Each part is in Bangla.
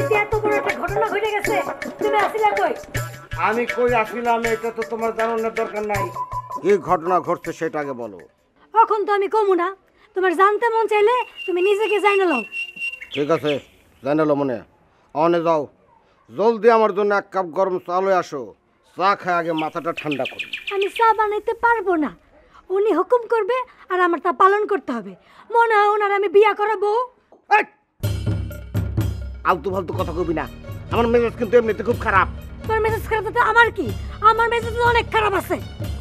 বাড়িতে এত বড় একটা ঘটনা ঘটে গেছে, তুমি আসিলা কই? আমি কই আসিলাম এটা তো তোমার জানানোর দরকার নাই। কি ঘটনা ঘটছে সেটা আগে বলো। এখন তো আমি কমু না, তোমার জানতে মন চাইলে তুমি নিজেকে জাইনা লও। ঠিক আছে, জানালো মনে। অনে যাও, জলদি আমার জন্য এক কাপ গরম চা লয়ে আসো। চা খায় আগে মাথাটা ঠান্ডা করি। আমি চা বানাইতে পারবো না, উনি হুকুম করবে আর আমার তা পালন করতে হবে। মনে হয় ওনার আমি বিয়া করাবো। এই! আলতু ফালতু কথা কবি না, আমার মেজাজ কিন্তু এমনিতে খুব খারাপ। তোর মেজাজ খারাপ তো আমার কি? আমার মেজাজ তো অনেক খারাপ আছে।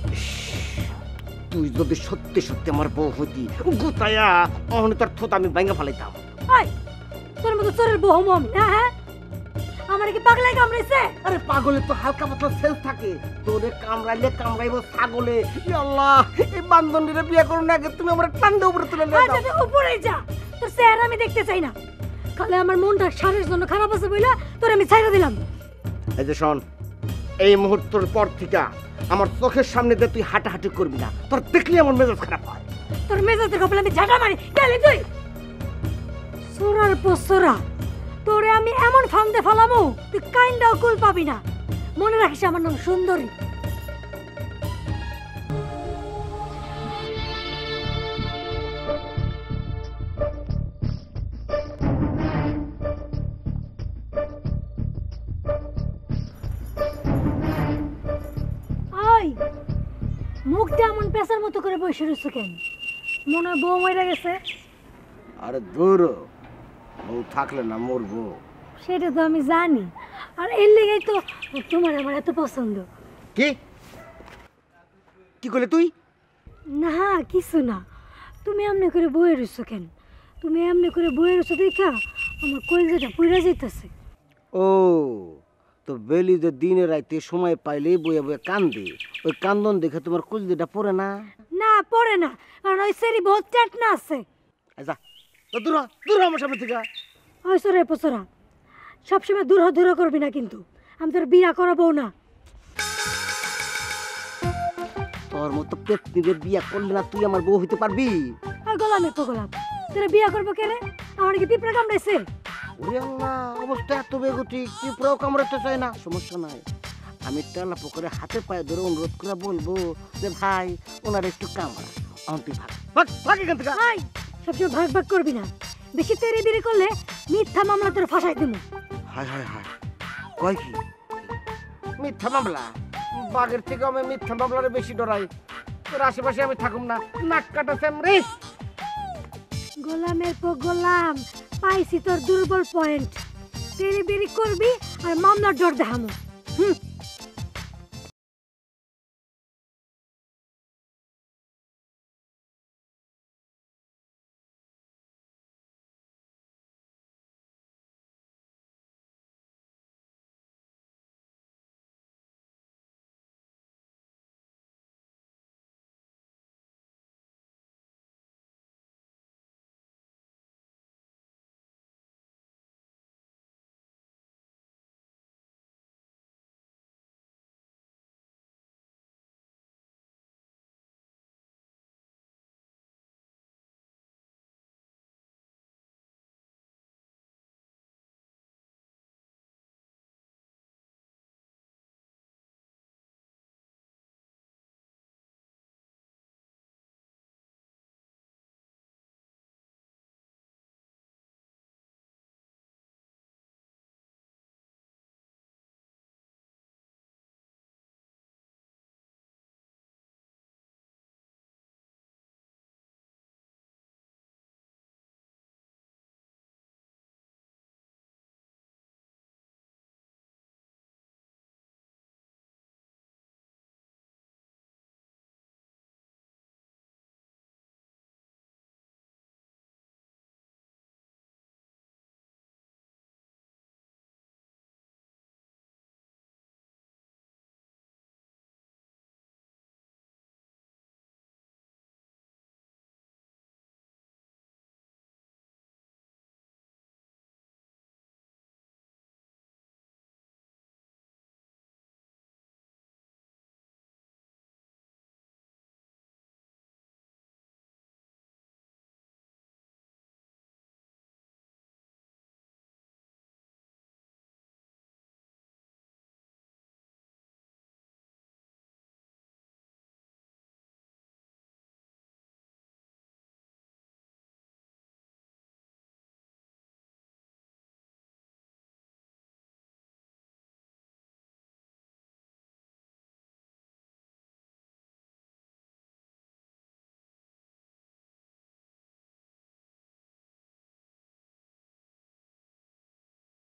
তুই যদি সত্যি সত্যি আমার বউ হইতি গুতায়া অহনি তোর থোত আমি ভাঙা ফেলাইতাম। এই, তোর মতো চোরের বউ হমু আমি না? হ্যাঁ, আমার কি পাগলাই কামড়াইছে? আরে পাগলে তো হালকা পাতলা সেন্স থাকে, তোরে কামড়াইলে কামড়াইব ছাগলে। ই আল্লাহ, এই বান্ধবীরে বিয়ে করুন না আগে তুমি আমার টান্ডা উপরে তুলে নিয়ে আচ্ছা যাও। তুই উপরে যা, তোর চেহারা আমি দেখতে চাই না। খালি আমার মনটা সারের জন্য খারাপ আছে বইলা তোর আমি ছাইড়া দিলাম। এই যে শোন, এই মুহূর্তের পর থেকে আমার চোখের সামনে দিয়ে তুই হাঁটাহাঁটি করবি না, তোর দেখলে আমার মেজাজ খারাপ হয়। তোর মেজাজের কপালে আমি ঝাঁটা মারি। গেলি তুই সোরার পোসরা, তোরে আমি এমন ফান্দে ফেলামু তুই কাইন্ডাও কুল পাবি না। মনে রাখিস আমার নাম সুন্দরী। আই, মুখটা এমন পেশার মতো করে বসে রয়েছে কেন? মনে হয় বউ মরে গেছে। আরে দূর, বউ থাকলে না মরবো। সেটা তো আমি জানি, আর এর লেগেই তো তোমার আমার এত পছন্দ। কি কি করলে তুই? না কিছু না, তুমি এমনি করে বয়ে রয়েছো কেন? তুমি এমনি করে বয়ে রয়েছো দেখা আমার কলিজাটা পুড়ে যাইতেছে। ও, তো বেলি যে দিনে রাইতে সময় পাইলেই বইয়া বইয়া কান্দে, ওই কান্দন দেখে তোমার কলিজাটা পড়ে না? না পড়ে না, কারণ ওই সেরি বহুত চ্যাট না আছে। আচ্ছা, তো দূর হ, দূর হ আমার সামনে থেকে। ওই সরে পচরা, সবসময় দূর দূর করবি না কিন্তু, আমি তোর বিয়া করাবো না। তোর মতো পেতনিদের বিয়া করলে না তুই আমার বউ হইতে পারবি? আর গোলামে তো গোলাম, তোর বিয়া করবো কেন? আমার কি পিঁপড়া কামড়াইছে? ওরে আল্লাহ, অবস্থা এত বেগতি, পিঁপড়াও কামড়াতে চায় না। সমস্যা নাই, আমি তেলা পুকুরে হাতে পায়ে ধরে অনুরোধ করে বলবো যে ভাই ওনার একটু কামড়া। তুই ভাগ ভাগ ভাগ এখান থেকে। ভাই, সবসময় ভাগ ভাগ করবি না, বেশি তেরি দেরি করলে মিথ্যা মামলা তোর ফাঁসাই দেবো। হায় হায় হায়, কয় কি মিথ্যা মামলা? বাঘের থেকে আমি মিথ্যা মামলারে বেশি ডরাই। তোর আশেপাশে আমি থাকুম না, নাক কাটাছেন রে। গোলামের পর গোলাম, পাইছি তোর দুর্বল পয়েন্ট। তেরি বেরি করবি আর মামলার জোর দেখামো।